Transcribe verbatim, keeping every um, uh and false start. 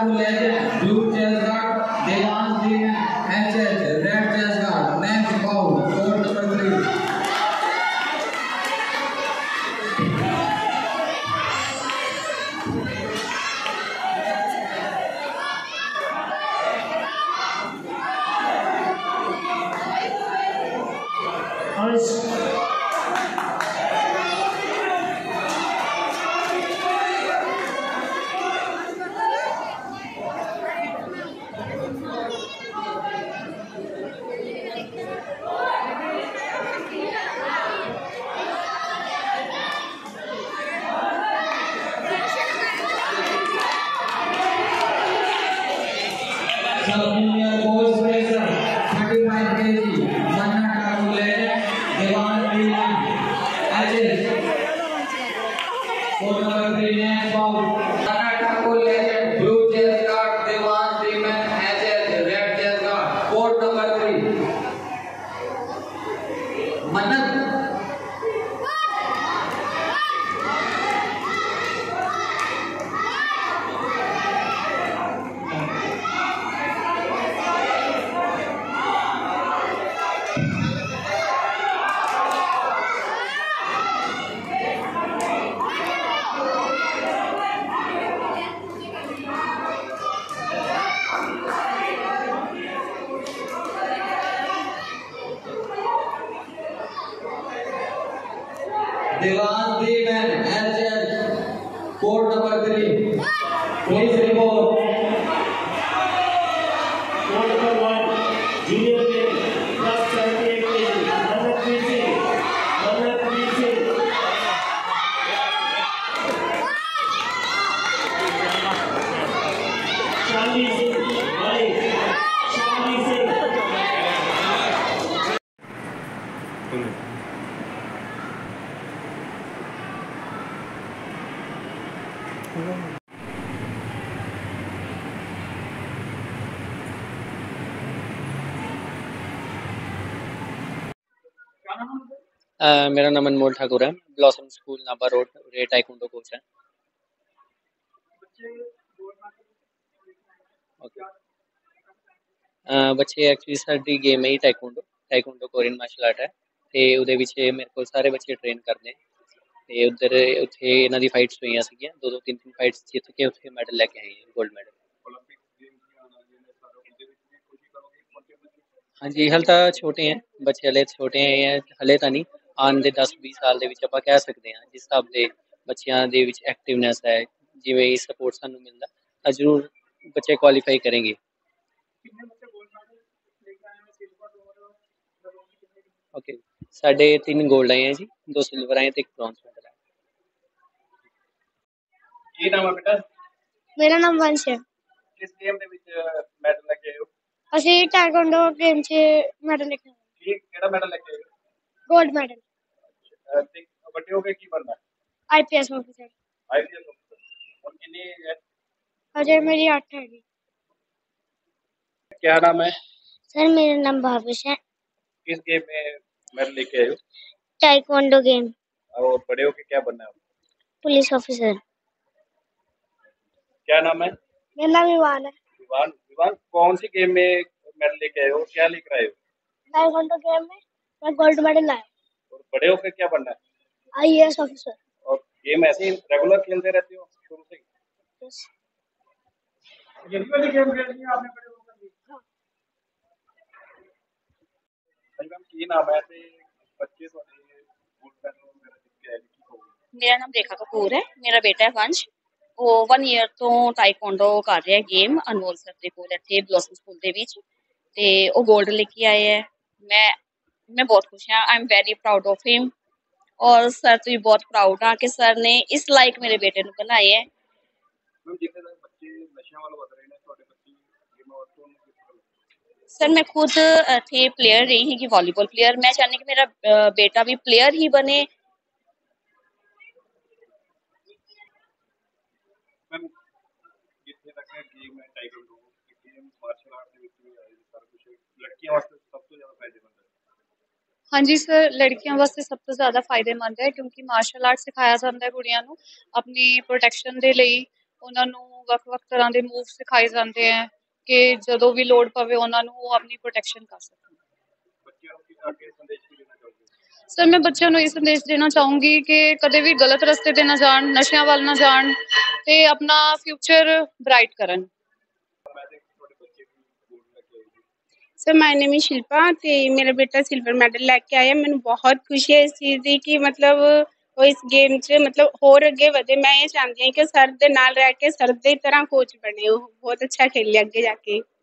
Thakur legend, blue chess guard, Devans Demon, H H, red chess guard, next bout, court number three. Sub-junior boys racer, thirty-five kilograms, Manna Thakur legend, Devans Demon, H H. Court number three, next bout. Manna Thakur legend, blue chess guard, Devans Demon, H H, red chess guard. Court number three. Manna. Devans Demon, H H, court number three. Please report. Court number one, junior male, plus seventy-eight kilograms, Manat Veer Singh, Manat Veer Singh. Charlie Singh, Malik, Charlie Singh. Uh, मेरा नाम अनमोल ठाकुर है, blossom school Nabha road रे taekwondo coach है। Okay uh, बच्चे actually साडी game है taekwondo taekwondo Korean martial art है ਤੇ ਉਹਦੇ ਵਿੱਚ ਮੇਰੇ ਕੋਲ ਸਾਰੇ ਬੱਚੇ ਟ੍ਰੇਨ ਕਰਦੇ ਨੇ ਤੇ ਉਧਰ ਉੱਥੇ ਇਹਨਾਂ ਦੀ ਫਾਈਟਸ ਹੋਈਆਂ ਸੀਗੀਆਂ ਦੋ ਦੋ ਤਿੰਨ ਤਿੰਨ ਫਾਈਟਸ ਜਿੱਤ ਕੇ ਉੱਥੇ ਮੈਡਲ ਲੈ ਕੇ ਆਏ ਹਾਂ 골ਡ ਮੈਡਲ। ਹਾਂਜੀ ਹਲ ਤਾਂ ਛੋਟੇ ਹੈ ਬੱਚੇ ਹਲੇ ਛੋਟੇ ਹੈ ਹਲੇ ਤਾਂ ਨਹੀਂ ਆਉਣ ਦੇ ਦਸ ਵੀਹ ਸਾਲ ਦੇ ਵਿੱਚ ਆਪਾਂ ਕਹਿ ਸਕਦੇ ਹਾਂ ਜਿਸ ਹਿਸਾਬ ਦੇ ਬੱਚਿਆਂ ਦੇ ਵਿੱਚ ਐਕਟਿਵਨੈਸ ਹੈ ਜਿਵੇਂ ਇਹ ਸਪੋਰਟ ਸਾਨੂੰ ਮਿਲਦਾ ਤਾਂ ਜ਼ਰੂਰ ਬੱਚੇ ਕੁਆਲੀਫਾਈ ਕਰਨਗੇ। ओके साढ़े तीन गोल्ड आए हैं जी दो सिल्वर आए तो एक ब्रॉन्ज मेडल है। ਕੀ ਨਾਮ ਹੈ ਬੇਟਾ? ਮੇਰਾ ਨਾਮ ਵੰਸ਼ ਹੈ। ਕਿਸ ਗੇਮ ਦੇ ਵਿੱਚ ਮੈਡਲ ਲੈ ਕੇ ਆਏ ਹੋ? ਅਸੀਂ ਟਾਈਕਵਾਂਡੋ ਗੇਮ 'ਚ ਮੈਡਲ ਲੈ ਕੇ ਆਏ। ਕੀ ਕਿਹੜਾ ਮੈਡਲ ਲੈ ਕੇ ਆਏ ਹੋ? Gold medal. ਅਹ ਤੇ ਵੱਡੇ ਹੋ ਕੇ ਕੀ ਬਣਨਾ? IPS officer. ਆਈਪੀਐਸ ਅਫਸਰ। ਹੁਣ ਕਿੰਨੀ age ਹੈ? ਅਜੇ ਮੇਰੀ ਅੱਠ ਹੈਗੀ। क्या नाम है? सर मेरा नाम भाविश है। किस गेम में मेडल लेके आए हो? Taekwondo game. और बड़े होके क्या बनना है? Police officer. क्या नाम है? मेरा नाम इवान है। विवान विवान कौन सी गेम में मेडल लेके आए हो? क्या लेकर आए हो? टाइकवांडो गेम में मैं गोल्ड मेडल लाया। और बड़े होकर क्या बनना है? IAS officer. और गेम ऐसे ही रेगुलर खेलते रहते हो शुरू से? यस। ये वाली गेम खेलनी है आपने बड़े होकर? ਕੀ ਨਾਮ ਹੈ ਤੇ ਬੱਚੇ ਤੁਹਾਡੇ ਗੋਲਡ ਮੈਡਲ ਵਗੈਰਾ ਜਿੱਤ ਕੇ ਆਏ ਕੀ ਕਹੋਗੇ? ਮੇਰਾ ਨਾਮ ਰੇਖਾ ਕਪੂਰ ਹੈ। ਮੇਰਾ ਬੇਟਾ ਹੈ ਵੰਸ਼। ਉਹ ਵਨ ਈਅਰ ਤੋਂ ਟਾਈਕਵਾਂਡੋ ਕਰ ਰਿਹਾ ਗੇਮ ਅਨਮੋਲ ਸਰ ਦੇ ਕੋਲ ਇੱਥੇ ਬਲੌਸਮ ਸਕੂਲ ਦੇ ਵਿੱਚ ਤੇ ਉਹ ਗੋਲਡ ਲੈ ਕੇ ਆਏ ਹੈ। ਮੈਂ ਮੈਂ ਬਹੁਤ ਖੁਸ਼ ਹਾਂ। I am very proud of him ਔਰ ਸਰ ਤੋਂ ਵੀ ਬਹੁਤ ਪ੍ਰਾਊਡ ਹਾਂ ਕਿ ਸਰ ਨੇ ਇਸ ਲਾਇਕ ਮੇਰੇ ਬੇਟੇ ਨੂੰ ਬਣਾਏ ਹੈ। ਜਿੱਥੇ ਤੱਕ ਬੱਚੇ ਨਸ਼ਿਆਂ ਵੱਲ ਵਧ ਰਹੇ ਨੇ ਤੁਹਾਡੇ ਬੱਚੇ ਗੇਮਾਂ ਵੱਲ ਤੋਂ सर मैं खुद थे प्लेयर रही है कि वॉलीबॉल प्लेयर मैं चाहती कि मेरा बेटा भी प्लेयर ही बने। मैम जिथे तक गेम है टाइकवांडो गेम मार्शल आर्ट ਦੇ ਵਿੱਚ ਵੀ ਆਏ ਸਾਰਾ ਕੁਝ ਲੜਕੀਆਂ ਵਾਸਤੇ ਸਭ ਤੋਂ ਜ਼ਿਆਦਾ ਫਾਇਦੇਮੰਦ ਹੈ। हाँ जी सर लड़कियों वास्ते सब तो ज़्यादा फायदेमंद है क्योंकि मार्शल आर्ट सिखाया जाता है कुड़ियां नूं अपनी प्रोटैक्शन दे लई उन्हां नूं ਵੱਖ-ਵੱਖ ਤਰ੍ਹਾਂ ਦੇ ਮੂਵ ਸਿਖਾਏ ਜਾਂਦੇ ਹੈ ਕਿ ਜਦੋਂ ਵੀ ਲੋੜ ਪਵੇ ਉਹਨਾਂ ਨੂੰ ਉਹ ਆਪਣੀ ਪ੍ਰੋਟੈਕਸ਼ਨ ਕਰ ਸਕਣ। ਬੱਚਿਆਂ ਨੂੰ ਕੀ ਅੱਗੇ ਸੰਦੇਸ਼ ਕੀ ਦੇਣਾ ਚਾਹੋਗੇ? ਸਰ ਮੈਂ ਬੱਚਿਆਂ ਨੂੰ ਇਹ ਸੰਦੇਸ਼ ਦੇਣਾ ਚਾਹੂੰਗੀ ਕਿ ਕਦੇ ਵੀ ਗਲਤ ਰਸਤੇ 'ਤੇ ਨਾ ਜਾਣ, ਨਸ਼ਿਆਂ ਵੱਲ ਨਾ ਜਾਣ ਅਤੇ ਆਪਣਾ ਫਿਊਚਰ ਬਰਾਈਟ ਕਰਨ। ਮੈਂ ਤੇ ਤੁਹਾਡੇ ਬੱਚੇ ਵੀ ਗੋਲਡ ਲੈ ਕੇ ਆਏ ਜੀ। Sir my name is Shilpa ਅਤੇ ਮੇਰਾ ਬੇਟਾ ਸਿਲਵਰ ਮੈਡਲ ਲੈ ਕੇ ਆਇਆ। ਮੈਨੂੰ ਬਹੁਤ ਖੁਸ਼ੀ ਹੈ ਇਸ ਚੀਜ਼ ਦੀ ਕਿ ਮਤਲਬ ਉਹ ਇਸ ਗੇਮ 'ਚ ਮਤਲਬ ਹੋਰ ਅੱਗੇ ਵਧੇ। ਮੈਂ ਇਹ ਚਾਹੁੰਦੀ ਹਾਂ ਕਿ ਸਰ ਦੇ ਨਾਲ ਰਹਿ ਕੇ ਸਰ ਦੀ ਤਰ੍ਹਾਂ ਕੋਚ ਬਣੇ। ਉਹ ਬਹੁਤ ਅੱਛਾ ਖੇਲੇ ਅੱਗੇ ਜਾ ਕੇ।